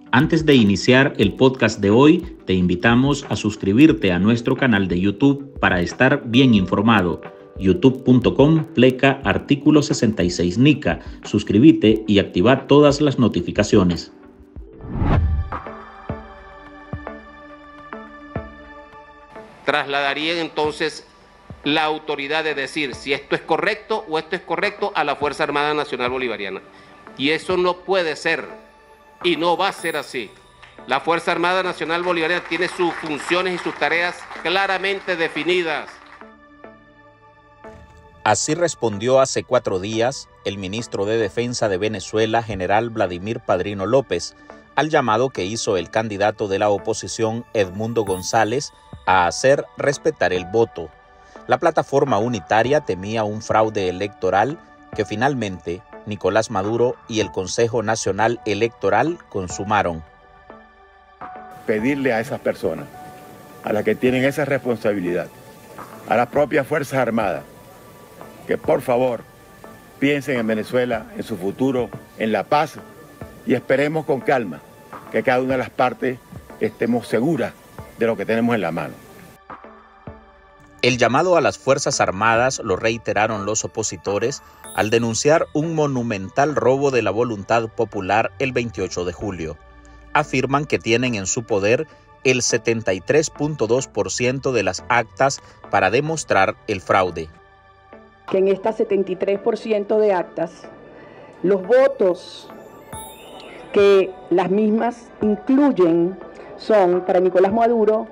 Antes de iniciar el podcast de hoy, te invitamos a suscribirte a nuestro canal de YouTube para estar bien informado. youtube.com/artículo 66 NICA. Suscríbete y activa todas las notificaciones. Trasladarían entonces la autoridad de decir si esto es correcto o esto es correcto a la Fuerza Armada Nacional Bolivariana. Y eso no puede ser. Y no va a ser así. La Fuerza Armada Nacional Bolivariana tiene sus funciones y sus tareas claramente definidas. Así respondió hace 4 días el ministro de Defensa de Venezuela, general Vladimir Padrino López, al llamado que hizo el candidato de la oposición, Edmundo González, a hacer respetar el voto. La plataforma unitaria temía un fraude electoral que finalmente Nicolás Maduro y el Consejo Nacional Electoral consumaron. Pedirle a esas personas, a las que tienen esa responsabilidad, a las propias Fuerzas Armadas, que por favor piensen en Venezuela, en su futuro, en la paz, y esperemos con calma que cada una de las partes estemos seguras de lo que tenemos en la mano. El llamado a las Fuerzas Armadas lo reiteraron los opositores al denunciar un monumental robo de la voluntad popular el 28 de julio. Afirman que tienen en su poder el 73.2% de las actas para demostrar el fraude. Que en esta 73% de actas, los votos que las mismas incluyen son para Nicolás Maduro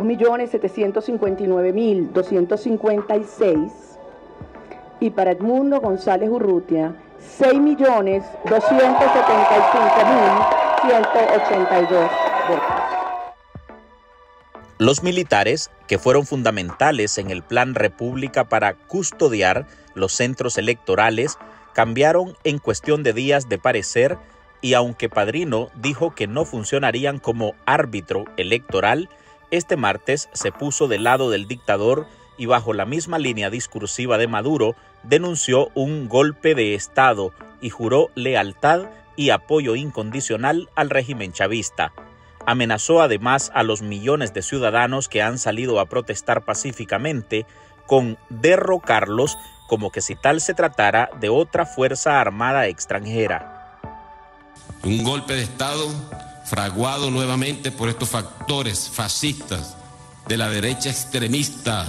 2.759.256 y para Edmundo González Urrutia 6.275.182 votos. Los militares, que fueron fundamentales en el Plan República para custodiar los centros electorales, cambiaron en cuestión de días de parecer y aunque Padrino dijo que no funcionarían como árbitro electoral, este martes se puso del lado del dictador y bajo la misma línea discursiva de Maduro denunció un golpe de Estado y juró lealtad y apoyo incondicional al régimen chavista. Amenazó además a los millones de ciudadanos que han salido a protestar pacíficamente con derrocarlos como que si tal se tratara de otra fuerza armada extranjera. Un golpe de Estado fraguado nuevamente por estos factores fascistas de la derecha extremista,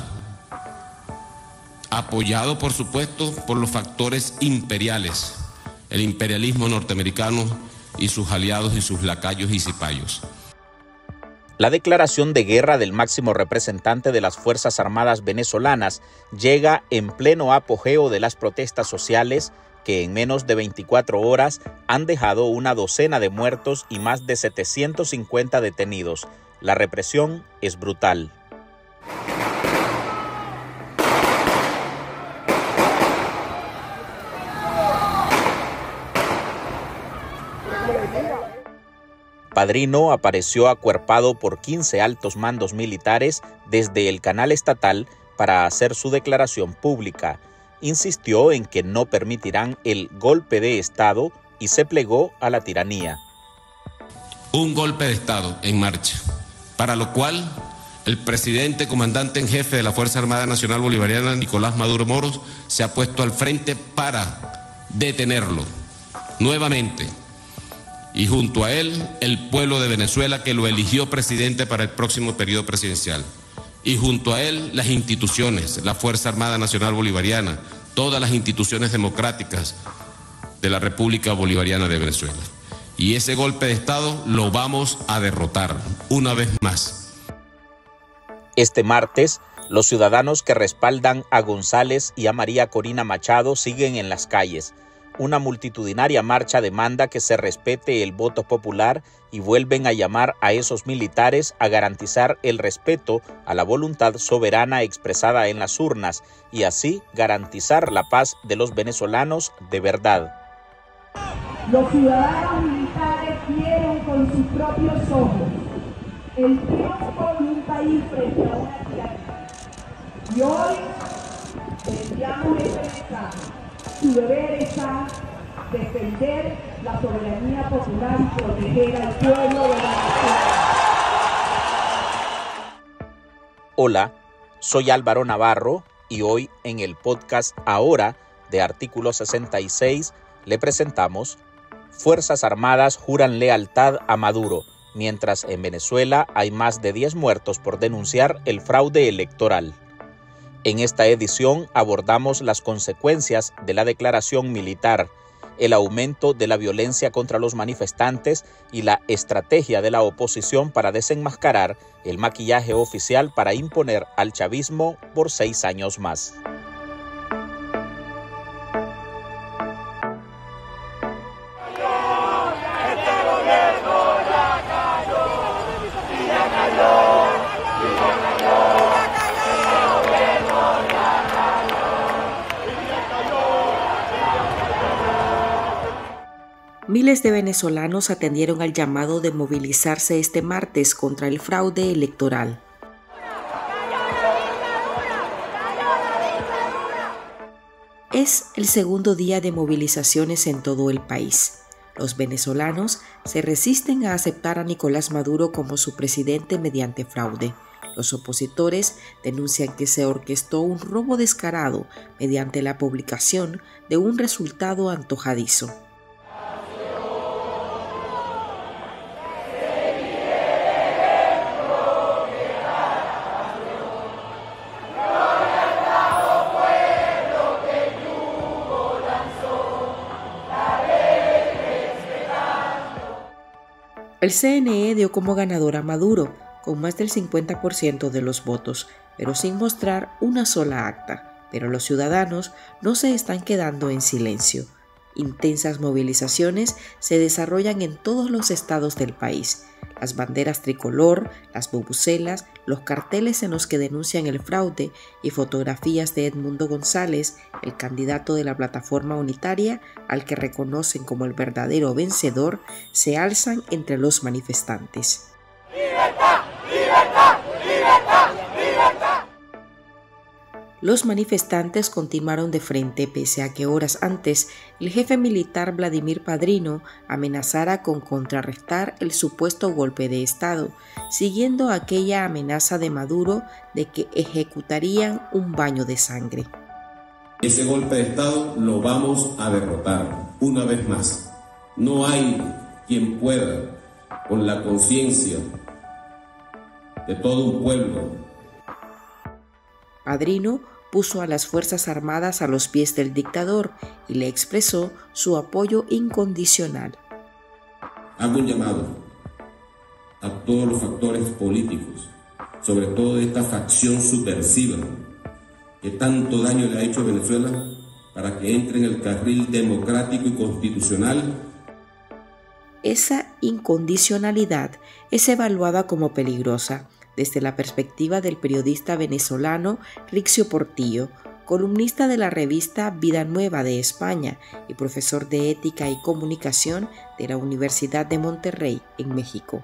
apoyado por supuesto por los factores imperiales, el imperialismo norteamericano y sus aliados y sus lacayos y cipayos. La declaración de guerra del máximo representante de las Fuerzas Armadas venezolanas llega en pleno apogeo de las protestas sociales que en menos de 24 horas han dejado una docena de muertos y más de 750 detenidos. La represión es brutal. Padrino apareció acuerpado por 15 altos mandos militares desde el canal estatal para hacer su declaración pública. Insistió en que no permitirán el golpe de Estado y se plegó a la tiranía. Un golpe de Estado en marcha, para lo cual el presidente comandante en jefe de la Fuerza Armada Nacional Bolivariana, Nicolás Maduro Moros, se ha puesto al frente para detenerlo nuevamente. Y junto a él, el pueblo de Venezuela que lo eligió presidente para el próximo periodo presidencial. Y junto a él, las instituciones, la Fuerza Armada Nacional Bolivariana, todas las instituciones democráticas de la República Bolivariana de Venezuela. Y ese golpe de Estado lo vamos a derrotar una vez más. Este martes, los ciudadanos que respaldan a González y a María Corina Machado siguen en las calles. Una multitudinaria marcha demanda que se respete el voto popular y vuelven a llamar a esos militares a garantizar el respeto a la voluntad soberana expresada en las urnas y así garantizar la paz de los venezolanos de verdad. Los ciudadanos militares vieron con sus propios ojos el triunfo de un país frente a una tiranía. Y hoy enviamos este mensaje. Su deber está defender la soberanía popular y proteger al pueblo de Venezuela. Hola, soy Álvaro Navarro y hoy en el podcast Ahora de Artículo 66 le presentamos Fuerzas Armadas juran lealtad a Maduro, mientras en Venezuela hay más de 10 muertos por denunciar el fraude electoral. En esta edición abordamos las consecuencias de la declaración militar, el aumento de la violencia contra los manifestantes y la estrategia de la oposición para desenmascarar el maquillaje oficial para imponer al chavismo por 6 años más. Miles de venezolanos atendieron al llamado de movilizarse este martes contra el fraude electoral. Es el segundo día de movilizaciones en todo el país. Los venezolanos se resisten a aceptar a Nicolás Maduro como su presidente mediante fraude. Los opositores denuncian que se orquestó un robo descarado mediante la publicación de un resultado antojadizo. El CNE dio como ganador a Maduro, con más del 50% de los votos, pero sin mostrar una sola acta. Pero los ciudadanos no se están quedando en silencio. Intensas movilizaciones se desarrollan en todos los estados del país. Las banderas tricolor, las bubucelas, los carteles en los que denuncian el fraude y fotografías de Edmundo González, el candidato de la plataforma unitaria, al que reconocen como el verdadero vencedor, se alzan entre los manifestantes. ¡Libertad! ¡Libertad! ¡Libertad! ¡Libertad! Los manifestantes continuaron de frente pese a que horas antes el jefe militar Vladimir Padrino amenazara con contrarrestar el supuesto golpe de Estado, siguiendo aquella amenaza de Maduro de que ejecutarían un baño de sangre. Ese golpe de Estado lo vamos a derrotar una vez más. No hay quien pueda, con la conciencia de todo un pueblo. Padrino puso a las Fuerzas Armadas a los pies del dictador y le expresó su apoyo incondicional. Hago un llamado a todos los factores políticos, sobre todo de esta facción subversiva que tanto daño le ha hecho a Venezuela, para que entre en el carril democrático y constitucional. Esa incondicionalidad es evaluada como peligrosa desde la perspectiva del periodista venezolano Rixio Portillo, columnista de la revista Vida Nueva de España y profesor de Ética y Comunicación de la Universidad de Monterrey, en México.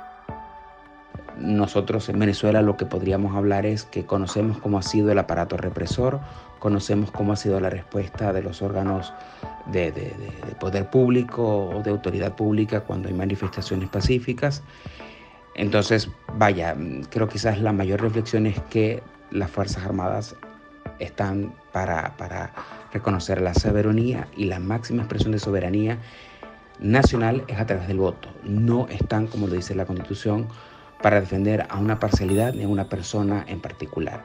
Nosotros en Venezuela lo que podríamos hablar es que conocemos cómo ha sido el aparato represor, conocemos cómo ha sido la respuesta de los órganos de poder público o de autoridad pública cuando hay manifestaciones pacíficas. Entonces, creo que quizás la mayor reflexión es que las Fuerzas Armadas están para reconocer la soberanía, y la máxima expresión de soberanía nacional es a través del voto. No están, como lo dice la Constitución, para defender a una parcialidad ni a una persona en particular.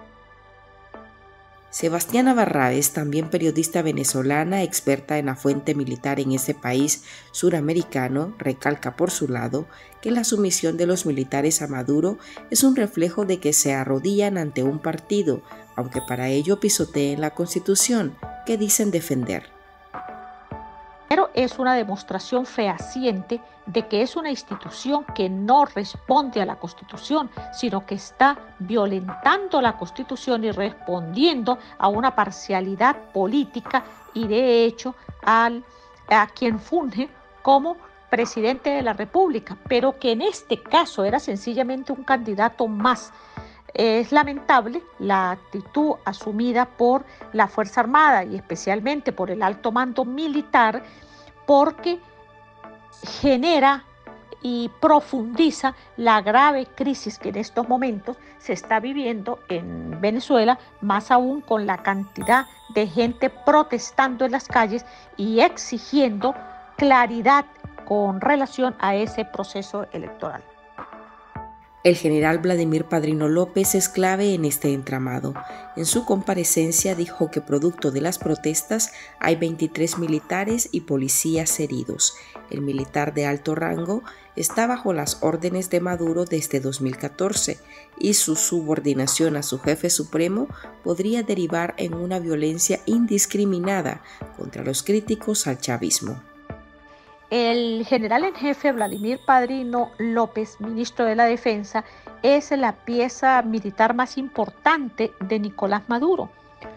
Sebastiana Barraez, también periodista venezolana, experta en la fuente militar en ese país suramericano, recalca por su lado que la sumisión de los militares a Maduro es un reflejo de que se arrodillan ante un partido, aunque para ello pisoteen la Constitución que dicen defender. Pero es una demostración fehaciente de que es una institución que no responde a la Constitución, sino que está violentando la Constitución y respondiendo a una parcialidad política y de hecho a quien funge como presidente de la República, pero que en este caso era sencillamente un candidato más Es lamentable la actitud asumida por la Fuerza Armada y especialmente por el alto mando militar, porque genera y profundiza la grave crisis que en estos momentos se está viviendo en Venezuela, más aún con la cantidad de gente protestando en las calles y exigiendo claridad con relación a ese proceso electoral. El general Vladimir Padrino López es clave en este entramado. En su comparecencia dijo que producto de las protestas hay 23 militares y policías heridos. El militar de alto rango está bajo las órdenes de Maduro desde 2014 y su subordinación a su jefe supremo podría derivar en una violencia indiscriminada contra los críticos al chavismo. El general en jefe Vladimir Padrino López, ministro de la Defensa, es la pieza militar más importante de Nicolás Maduro.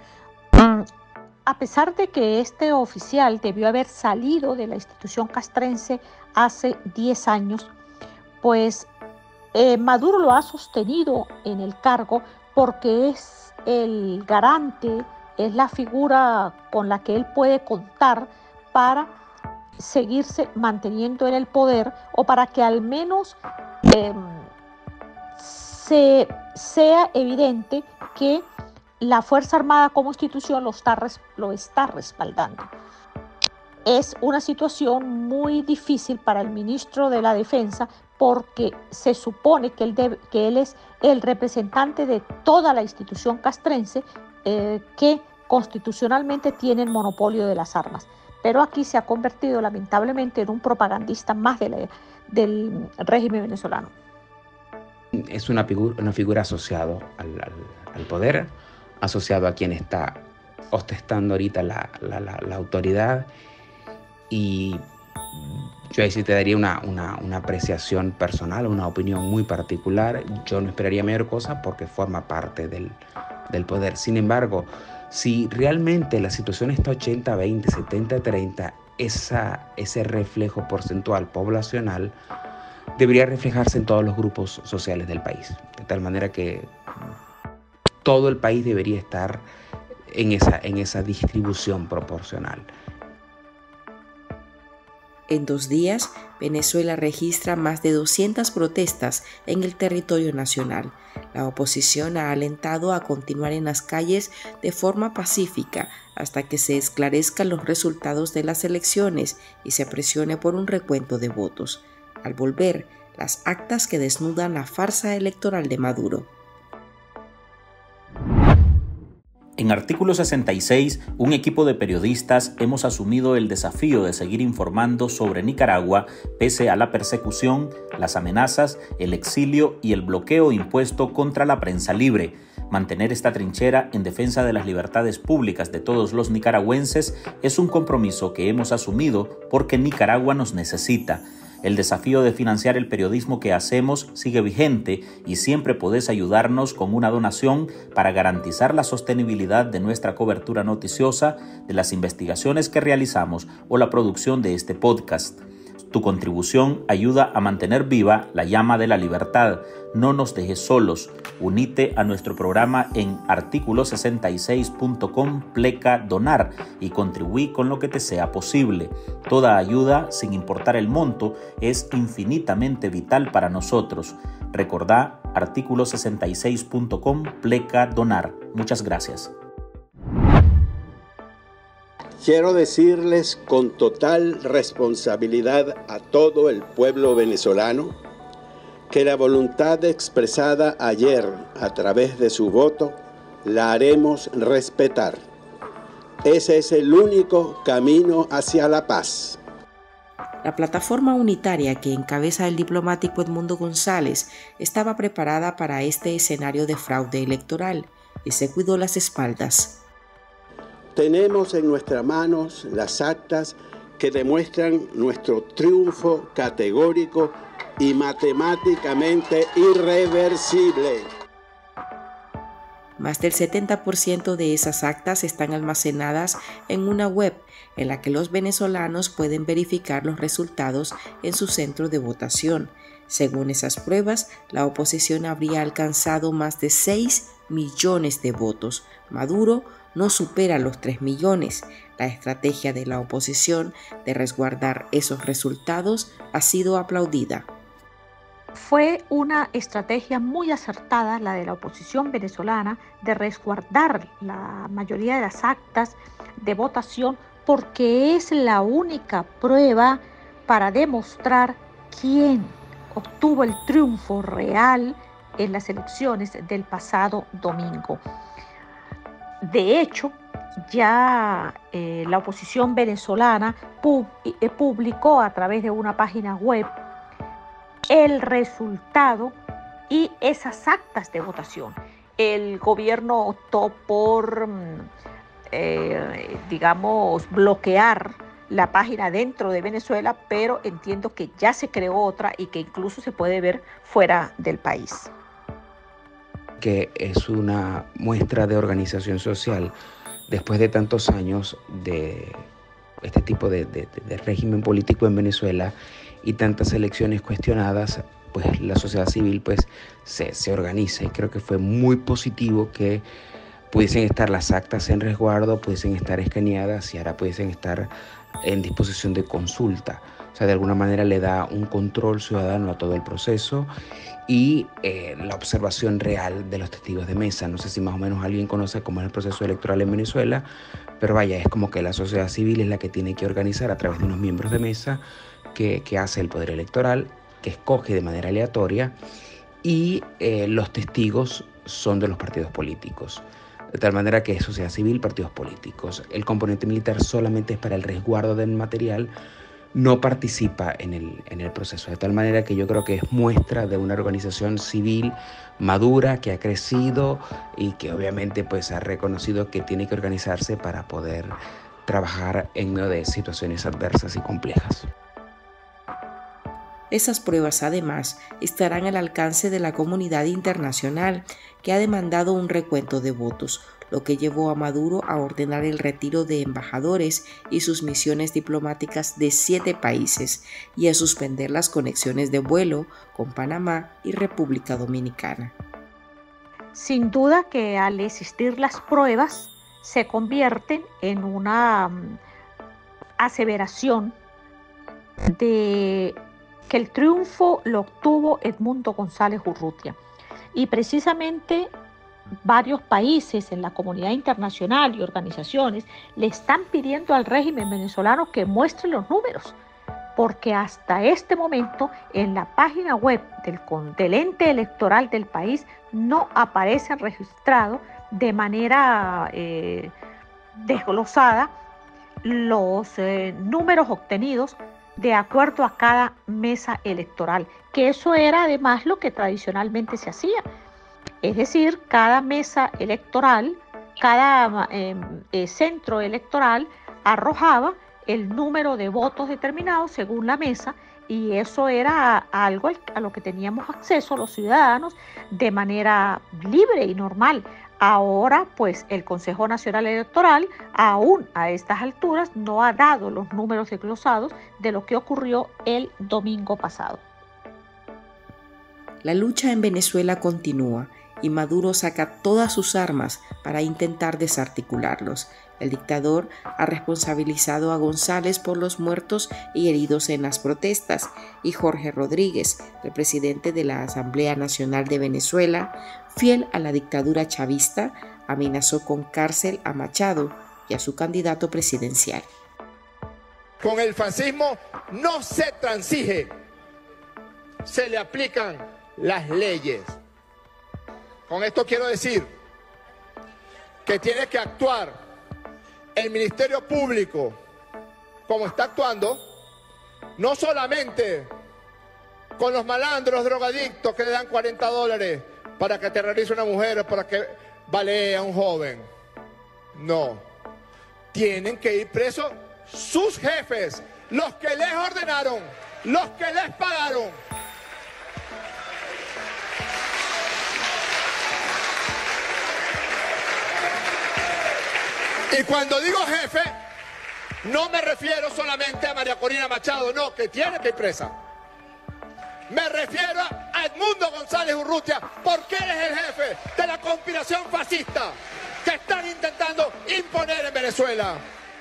A pesar de que este oficial debió haber salido de la institución castrense hace 10 años, pues Maduro lo ha sostenido en el cargo porque es el garante, es la figura con la que él puede contar para seguirse manteniendo en el poder, o para que al menos sea evidente que la Fuerza Armada como institución lo está respaldando. Es una situación muy difícil para el ministro de la Defensa, porque se supone que él es el representante de toda la institución castrense que constitucionalmente tiene el monopolio de las armas. Pero aquí se ha convertido lamentablemente en un propagandista más del régimen venezolano. Es una figura asociada al poder, asociado a quien está ostentando ahorita la autoridad, y yo ahí sí te daría una apreciación personal, una opinión muy particular. Yo no esperaría mayor cosa porque forma parte del poder. Sin embargo, si realmente la situación está 80-20, 70-30, ese reflejo porcentual poblacional debería reflejarse en todos los grupos sociales del país. De tal manera que todo el país debería estar en esa distribución proporcional. En 2 días, Venezuela registra más de 200 protestas en el territorio nacional. La oposición ha alentado a continuar en las calles de forma pacífica hasta que se esclarezcan los resultados de las elecciones y se presione por un recuento de votos. Al volver, las actas que desnudan la farsa electoral de Maduro. En Artículo 66, un equipo de periodistas hemos asumido el desafío de seguir informando sobre Nicaragua pese a la persecución, las amenazas, el exilio y el bloqueo impuesto contra la prensa libre. Mantener esta trinchera en defensa de las libertades públicas de todos los nicaragüenses es un compromiso que hemos asumido porque Nicaragua nos necesita. El desafío de financiar el periodismo que hacemos sigue vigente y siempre podés ayudarnos con una donación para garantizar la sostenibilidad de nuestra cobertura noticiosa, de las investigaciones que realizamos o la producción de este podcast. Tu contribución ayuda a mantener viva la llama de la libertad. No nos dejes solos. Unite a nuestro programa en articulo66.com/donar y contribuí con lo que te sea posible. Toda ayuda, sin importar el monto, es infinitamente vital para nosotros. Recordá articulo66.com/donar. Muchas gracias. Quiero decirles con total responsabilidad a todo el pueblo venezolano que la voluntad expresada ayer a través de su voto la haremos respetar. Ese es el único camino hacia la paz. La plataforma unitaria que encabeza el diplomático Edmundo González estaba preparada para este escenario de fraude electoral y se cuidó las espaldas. Tenemos en nuestras manos las actas que demuestran nuestro triunfo categórico y matemáticamente irreversible. Más del 70% de esas actas están almacenadas en una web en la que los venezolanos pueden verificar los resultados en su centro de votación. Según esas pruebas, la oposición habría alcanzado más de 6 millones de votos. Maduro no supera los 3 millones. La estrategia de la oposición de resguardar esos resultados ha sido aplaudida. Fue una estrategia muy acertada la de la oposición venezolana de resguardar la mayoría de las actas de votación, porque es la única prueba para demostrar quién obtuvo el triunfo real en las elecciones del pasado domingo. De hecho, ya la oposición venezolana publicó a través de una página web el resultado y esas actas de votación. El gobierno optó por, bloquear la página dentro de Venezuela, pero entiendo que ya se creó otra y que incluso se puede ver fuera del país. Que es una muestra de organización social después de tantos años de este tipo de régimen político en Venezuela y tantas elecciones cuestionadas, pues la sociedad civil pues se organiza, y creo que fue muy positivo que pudiesen estar las actas en resguardo, pudiesen estar escaneadas y ahora pudiesen estar en disposición de consulta. O sea, de alguna manera le da un control ciudadano a todo el proceso y la observación real de los testigos de mesa. No sé si más o menos alguien conoce cómo es el proceso electoral en Venezuela, pero vaya, es como que la sociedad civil es la que tiene que organizar a través de unos miembros de mesa que hace el poder electoral, que escoge de manera aleatoria, y los testigos son de los partidos políticos. De tal manera que es sociedad civil, partidos políticos. El componente militar solamente es para el resguardo del material, no participa en el proceso. De tal manera que yo creo que es muestra de una organización civil madura, que ha crecido y que obviamente pues ha reconocido que tiene que organizarse para poder trabajar en medio de situaciones adversas y complejas. Esas pruebas, además, estarán al alcance de la comunidad internacional, que ha demandado un recuento de votos, lo que llevó a Maduro a ordenar el retiro de embajadores y sus misiones diplomáticas de 7 países y a suspender las conexiones de vuelo con Panamá y República Dominicana. Sin duda que al existir las pruebas se convierten en una aseveración de que el triunfo lo obtuvo Edmundo González Urrutia. Y precisamente varios países en la comunidad internacional y organizaciones le están pidiendo al régimen venezolano que muestre los números, porque hasta este momento en la página web del ente electoral del país no aparecen registrados de manera desglosada los números obtenidos de acuerdo a cada mesa electoral, que eso era además lo que tradicionalmente se hacía. Es decir, cada mesa electoral, cada centro electoral arrojaba el número de votos determinados según la mesa, y eso era algo a lo que teníamos acceso los ciudadanos de manera libre y normal. Ahora, pues, el Consejo Nacional Electoral, aún a estas alturas, no ha dado los números desglosados de lo que ocurrió el domingo pasado. La lucha en Venezuela continúa y Maduro saca todas sus armas para intentar desarticularlos. El dictador ha responsabilizado a González por los muertos y heridos en las protestas, y Jorge Rodríguez, el presidente de la Asamblea Nacional de Venezuela, fiel a la dictadura chavista, amenazó con cárcel a Machado y a su candidato presidencial. Con el fascismo no se transige, se le aplican las leyes. Con esto quiero decir que tiene que actuar el Ministerio Público como está actuando, no solamente con los malandros drogadictos que le dan $40 para que aterrorice a una mujer o para que balee a un joven. No, tienen que ir presos sus jefes, los que les ordenaron, los que les pagaron. Y cuando digo jefe, no me refiero solamente a María Corina Machado, no, que tiene que ir presa. Me refiero a Edmundo González Urrutia, porque él es el jefe de la conspiración fascista que están intentando imponer en Venezuela.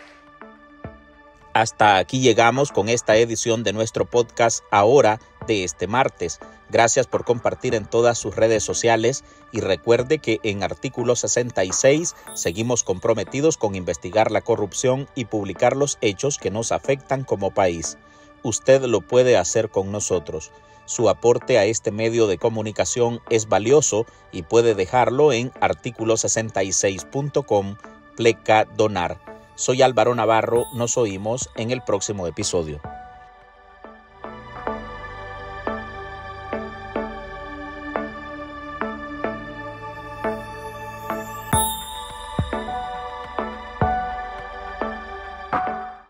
Hasta aquí llegamos con esta edición de nuestro podcast Ahora de este martes. Gracias por compartir en todas sus redes sociales y recuerde que en Artículo 66 seguimos comprometidos con investigar la corrupción y publicar los hechos que nos afectan como país. Usted lo puede hacer con nosotros. Su aporte a este medio de comunicación es valioso y puede dejarlo en articulo66.com/donar. Soy Álvaro Navarro, nos oímos en el próximo episodio.